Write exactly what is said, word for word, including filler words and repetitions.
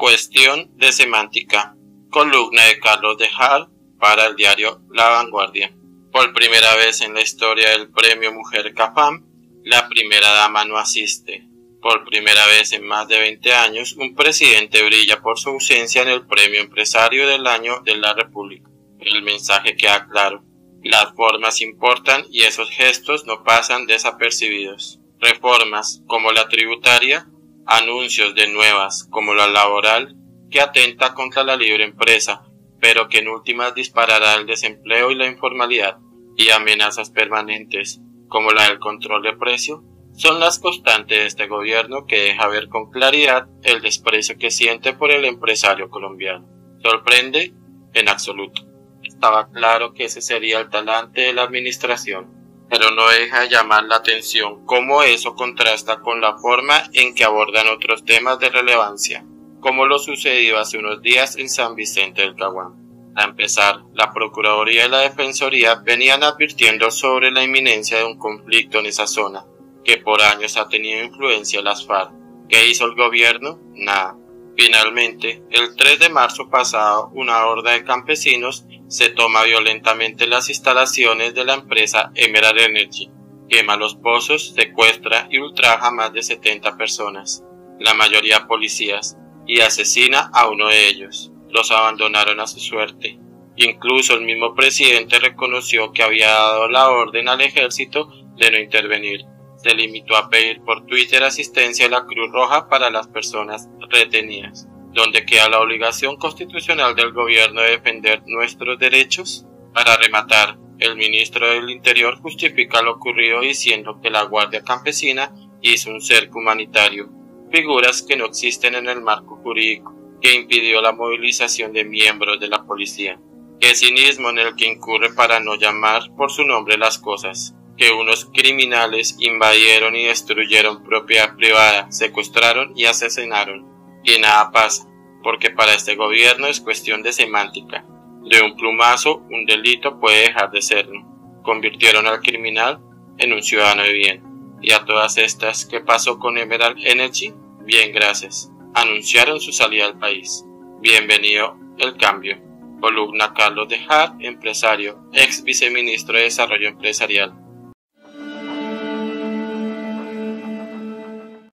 Cuestión de semántica. Columna de Carlos de Haar para el diario La Vanguardia. Por primera vez en la historia del premio Mujer CAFAM, la primera dama no asiste. Por primera vez en más de veinte años, un presidente brilla por su ausencia en el premio Empresario del Año de la República. El mensaje queda claro. Las formas importan y esos gestos no pasan desapercibidos. Reformas como la tributaria, anuncios de nuevas como la laboral, que atenta contra la libre empresa, pero que en últimas disparará el desempleo y la informalidad, y amenazas permanentes como la del control de precio, son las constantes de este gobierno que deja ver con claridad el desprecio que siente por el empresario colombiano. ¿Sorprende? En absoluto. Estaba claro que ese sería el talante de la administración, pero no deja de llamar la atención cómo eso contrasta con la forma en que abordan otros temas de relevancia, como lo sucedido hace unos días en San Vicente del Caguán. A empezar, la Procuraduría y la Defensoría venían advirtiendo sobre la inminencia de un conflicto en esa zona, que por años ha tenido influencia en las FARC. ¿Qué hizo el gobierno? Nada. Finalmente, el tres de marzo pasado, una horda de campesinos se toma violentamente las instalaciones de la empresa Emerald Energy, quema los pozos, secuestra y ultraja a más de setenta personas, la mayoría policías, y asesina a uno de ellos. Los abandonaron a su suerte. Incluso el mismo presidente reconoció que había dado la orden al ejército de no intervenir. Se limitó a pedir por Twitter asistencia a la Cruz Roja para las personas retenidas. ¿Dónde queda la obligación constitucional del gobierno de defender nuestros derechos? Para rematar, el ministro del Interior justifica lo ocurrido diciendo que la Guardia Campesina hizo un cerco humanitario, figuras que no existen en el marco jurídico, que impidió la movilización de miembros de la policía. Qué cinismo en el que incurre para no llamar por su nombre las cosas. Que unos criminales invadieron y destruyeron propiedad privada, secuestraron y asesinaron. Y nada pasa, porque para este gobierno es cuestión de semántica. De un plumazo, un delito puede dejar de serlo. Convirtieron al criminal en un ciudadano de bien. Y a todas estas, ¿qué pasó con Emerald Energy? Bien, gracias. Anunciaron su salida al país. Bienvenido el cambio. Columna Carlos de Haar, empresario, ex viceministro de Desarrollo Empresarial.